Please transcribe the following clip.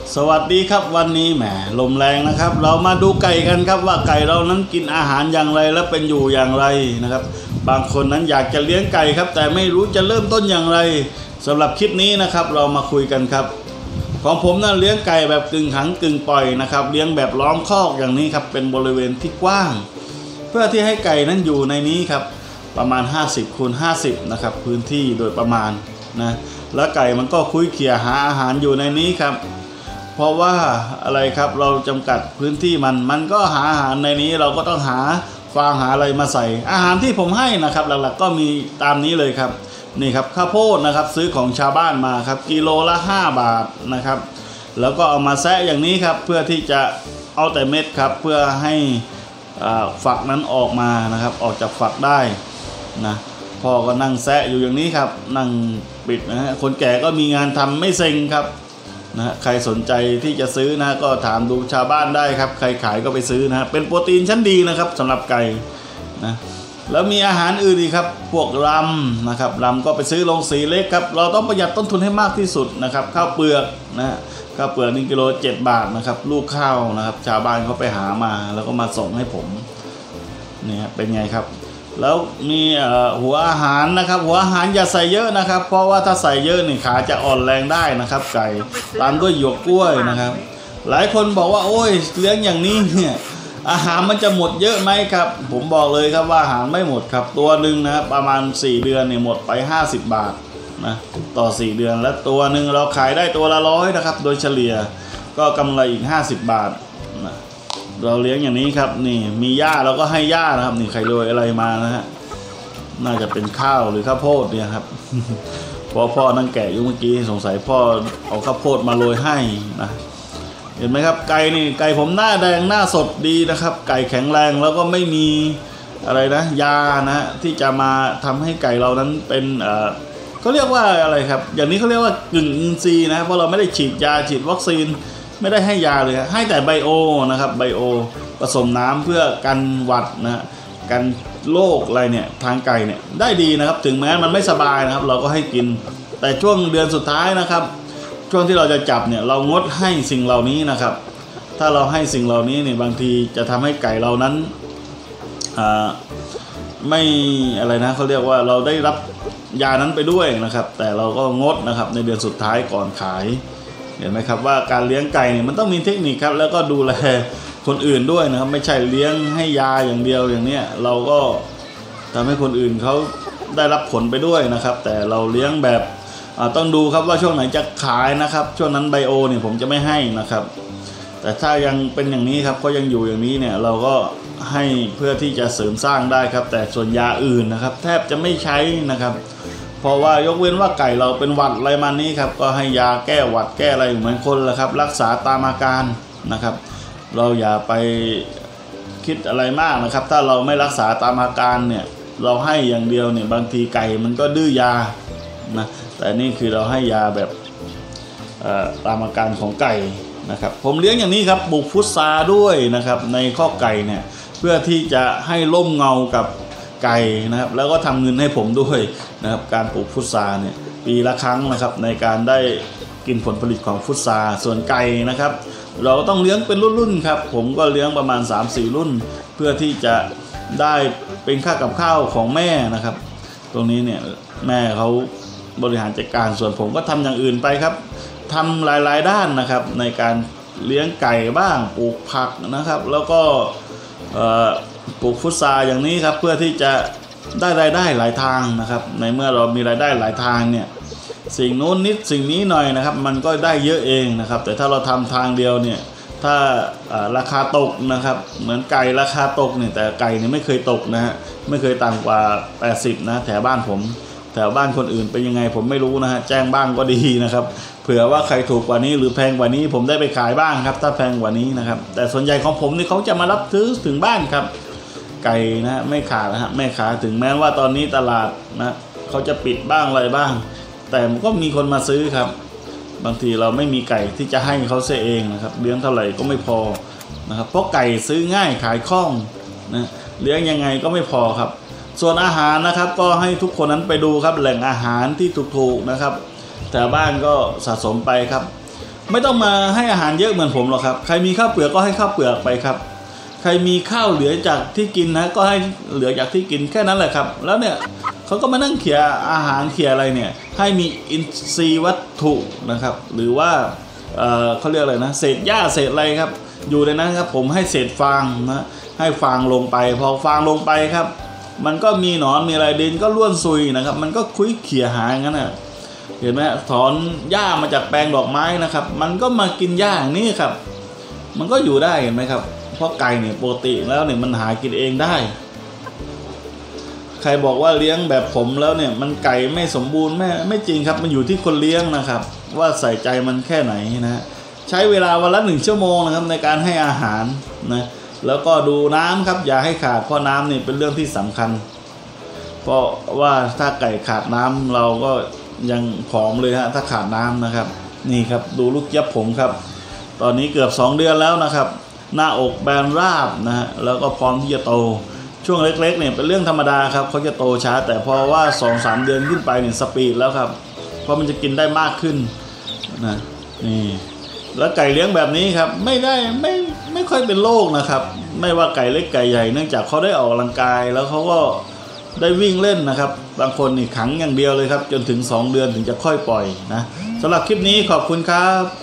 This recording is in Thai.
สวัสดีครับวันนี้แหมลมแรงนะครับเรามาดูไก่กันครับว่าไก่เรานั้นกินอาหารอย่างไรและเป็นอยู่อย่างไรนะครับบางคนนั้นอยากจะเลี้ยงไก่ครับแต่ไม่รู้จะเริ่มต้นอย่างไรสำหรับคลิปนี้นะครับเรามาคุยกันครับของผมนั้นเลี้ยงไก่แบบกึ่งขังกึ่งปล่อยนะครับเลี้ยงแบบล้อมคอกอย่างนี้ครับเป็นบริเวณที่กว้างเพื่อที่ให้ไก่นั้นอยู่ในนี้ครับประมาณ50 คูณ 50นะครับพื้นที่โดยประมาณนะแล้วไก่มันก็คุ้ยเขี่ยหาอาหารอยู่ในนี้ครับเพราะว่าอะไรครับเราจำกัดพื้นที่มันก็หาอาหารในนี้เราก็ต้องหาฟางหาอะไรมาใส่อาหารที่ผมให้นะครับหลักๆก็มีตามนี้เลยครับนี่ครับข้าวโพดนะครับซื้อของชาวบ้านมาครับกิโลละ5 บาทนะครับแล้วก็เอามาแซะอย่างนี้ครับเพื่อที่จะเอาแต่เม็ดครับเพื่อให้ฝักนั้นออกมานะครับออกจากฝักได้นะพ่อก็นั่งแซะอยู่อย่างนี้ครับนั่งปิดนะฮะคนแก่ก็มีงานทำไม่เซ็งครับนะใครสนใจที่จะซื้อนะก็ถามดูชาวบ้านได้ครับใครขายก็ไปซื้อนะเป็นโปรตีนชั้นดีนะครับสำหรับไก่นะแล้วมีอาหารอื่นอีกครับพวกรำนะครับรำก็ไปซื้อลงสีเล็กครับเราต้องประหยัดต้นทุนให้มากที่สุดนะครับข้าวเปลือกนะข้าวเปลือก1 กิโล 7 บาทนะครับลูกข้าวนะครับชาวบ้านเขาไปหามาแล้วก็มาส่งให้ผมนี่เป็นไงครับแล้วมีหัวอาหารนะครับหัวอาหารอย่าใส่เยอะนะครับเพราะว่าถ้าใส่เยอะนี่ขาจะอ่อนแรงได้นะครับไก่ตามด้วยหยวกกล้วยนะครับหลายคนบอกว่าโอ้ยเลี้ยงอย่างนี้เนี่ยอาหารมันจะหมดเยอะไหมครับผมบอกเลยครับว่าอาหารไม่หมดครับตัวหนึ่งนะประมาณ4 เดือนเนี่ยหมดไป50 บาทนะต่อ4 เดือนและตัวหนึ่งเราขายได้ตัวละ100นะครับโดยเฉลี่ยก็กำไรอีก50 บาทนะเราเลี้ยงอย่างนี้ครับนี่มีหญ้าเราก็ให้หญ้านะครับนี่ใครโรยอะไรมานะฮะน่าจะเป็นข้าวหรือข้าวโพดเนี่ยครับเพราะพ่อนั่งแกะอยู่เมื่อกี้สงสัยพ่อเอาข้าวโพดมาโรยให้นะเห็นไหมครับไก่นี่ไก่ผมหน้าแดงหน้าสดดีนะครับไก่แข็งแรงแล้วก็ไม่มีอะไรนะยานะที่จะมาทำให้ไก่เรานั้นเป็นเขาเรียกว่าอะไรครับอย่างนี้เขาเรียกว่ากึ่งอินทรีย์นะเพราะเราไม่ได้ฉีดยาฉีดวัคซีนไม่ได้ให้ยาเลยให้แต่ไบโอนะครับไบโอผสมน้ำเพื่อกันหวัดนะกันโรคอะไรเนี่ยทางไก่เนี่ยได้ดีนะครับถึงแม้มันไม่สบายนะครับเราก็ให้กินแต่ช่วงเดือนสุดท้ายนะครับช่วงที่เราจะจับเนี่ยเรางดให้สิ่งเหล่านี้นะครับถ้าเราให้สิ่งเหล่านี้เนี่ยบางทีจะทำให้ไก่เรานั้นไม่อะไรนะเขาเรียกว่าเราได้รับยานั้นไปด้วยนะครับแต่เราก็งดนะครับในเดือนสุดท้ายก่อนขายเห็นไหมครับว่าการเลี้ยงไก่เนี่ยมันต้องมีเทคนิคครับแล้วก็ดูแลคนอื่นด้วยนะครับไม่ใช่เลี้ยงให้ยาอย่างเดียวอย่างเนี้ยเราก็ทำให้คนอื่นเขาได้รับผลไปด้วยนะครับแต่เราเลี้ยงแบบต้องดูครับว่าช่วงไหนจะขายนะครับช่วงนั้นไบโอเนี่ยผมจะไม่ให้นะครับแต่ถ้ายังเป็นอย่างนี้ครับก็ยังอยู่อย่างนี้เนี่ยเราก็ให้เพื่อที่จะเสริมสร้างได้ครับแต่ส่วนยาอื่นนะครับแทบจะไม่ใช้นะครับเพราะว่ายกเว้นว่าไก่เราเป็นหวัดอะไรมานี้ครับก็ให้ยาแก้หวัดแก้อะไรเหมือนคนละครับรักษาตามอาการนะครับเราอย่าไปคิดอะไรมากนะครับถ้าเราไม่รักษาตามอาการเนี่ยเราให้อย่างเดียวเนี่ยบางทีไก่มันก็ดื้อยานะแต่นี่คือเราให้ยาแบบตามอาการของไก่นะครับผมเลี้ยงอย่างนี้ครับปลูกพุทราด้วยนะครับในคอกไก่เนี่ยเพื่อที่จะให้ร่มเงากับไก่นะครับแล้วก็ทำเงินให้ผมด้วยนะครับการปลูกพุทราเนี่ยปีละครั้งนะครับในการได้กินผลผลิตของพุทราส่วนไก่นะครับเราต้องเลี้ยงเป็นรุ่นๆครับผมก็เลี้ยงประมาณ 3-4 รุ่นเพื่อที่จะได้เป็นค่ากับข้าวของแม่นะครับตรงนี้เนี่ยแม่เขาบริหารจัดการส่วนผมก็ทำอย่างอื่นไปครับทำหลายๆด้านนะครับในการเลี้ยงไก่บ้างปลูกผักนะครับแล้วก็ปลูกพุทราอย่างนี้ครับเพื่อที่จะได้รายได้หลายทางนะครับในเมื่อเรามีรายได้หลายทางเนี่ยสิ่งโน้นนิดสิ่งนี้หน่อยนะครับมันก็ได้เยอะเองนะครับแต่ถ้าเราทำทางเดียวเนี่ยถ้าราคาตกนะครับเหมือนไก่ราคาตกเนี่ยแต่ไก่เนี่ยไม่เคยตกนะฮะไม่เคยต่ำกว่า80นะแถวบ้านผมแถวบ้านคนอื่นเป็นยังไงผมไม่รู้นะฮะแจ้งบ้างก็ดีนะครับเผื่อว่าใครถูกกว่านี้หรือแพงกว่านี้ผมได้ไปขายบ้างครับถ้าแพงกว่านี้นะครับแต่ส่วนใหญ่ของผมนี่เขาจะมารับซื้อถึงบ้านครับไก่นะไม่ขาดนะฮะไม่ขาดถึงแม้ว่าตอนนี้ตลาดนะเขาจะปิดบ้างอะไรบ้างแต่ก็มีคนมาซื้อครับบางทีเราไม่มีไก่ที่จะให้เขาเสียเองนะครับเลี้ยงเท่าไหร่ก็ไม่พอนะครับเพราะไก่ซื้อง่ายขายคล่องนะเลี้ยงยังไงก็ไม่พอครับส่วนอาหารนะครับก็ให้ทุกคนนั้นไปดูครับแหล่งอาหารที่ถูกๆนะครับแต่บ้านก็สะสมไปครับไม่ต้องมาให้อาหารเยอะเหมือนผมหรอกครับใครมีข้าวเปลือกก็ให้ข้าวเปลือกไปครับใครมีข้าวเหลือจากที่กินนะก็ให้เหลือจากที่กินแค่นั้นแหละครับแล้วเนี่ยเขาก็มานั่งเขี่ยอาหารเขี่ยอะไรเนี่ยให้มีอินทรีย์วัตถุนะครับหรือว่าเขาเรียกอะไรนะเศษหญ้าเศษอะไรครับอยู่ในนั้นครับผมให้เศษฟางนะให้ฟางลงไปพอฟางลงไปครับมันก็มีหนอนมีอะไรดินก็ล้วนซุยนะครับมันก็คุยเขี่ยหาอย่างนั้นนะเห็นไหมถอนหญ้ามาจากแปลงดอกไม้นะครับมันก็มากินหญ้าอย่างนี้ครับมันก็อยู่ได้เห็นไหมครับเพราะไก่เนี่ยปกติแล้วเนี่ยมันหากินเองได้ใครบอกว่าเลี้ยงแบบผมแล้วเนี่ยมันไก่ไม่สมบูรณ์ไม่จริงครับมันอยู่ที่คนเลี้ยงนะครับว่าใส่ใจมันแค่ไหนนะใช้เวลาวันละ1 ชั่วโมงนะครับในการให้อาหารนะแล้วก็ดูน้ำครับอย่าให้ขาดเพราะน้ำนี่เป็นเรื่องที่สำคัญเพราะว่าถ้าไก่ขาดน้ำเราก็ยังผอมเลยฮะถ้าขาดน้ำนะครับนี่ครับดูลูกยับผมครับตอนนี้เกือบ2 เดือนแล้วนะครับหน้าอกแบนราบนะฮะแล้วก็พร้อมที่จะโตช่วงเล็กๆเนี่ยเป็นเรื่องธรรมดาครับเขาจะโตช้าแต่พอว่า 2-3 เดือนขึ้นไปเนี่ยสปีดแล้วครับเพราะมันจะกินได้มากขึ้นนะนี่แล้วไก่เลี้ยงแบบนี้ครับไม่ค่อยเป็นโรคนะครับไม่ว่าไก่เล็กไก่ใหญ่เนื่องจากเขาได้ออกกำลังกายแล้วเขาก็ได้วิ่งเล่นนะครับบางคนนี่ขังอย่างเดียวเลยครับจนถึง2 เดือนถึงจะค่อยปล่อยนะสำหรับคลิปนี้ขอบคุณครับ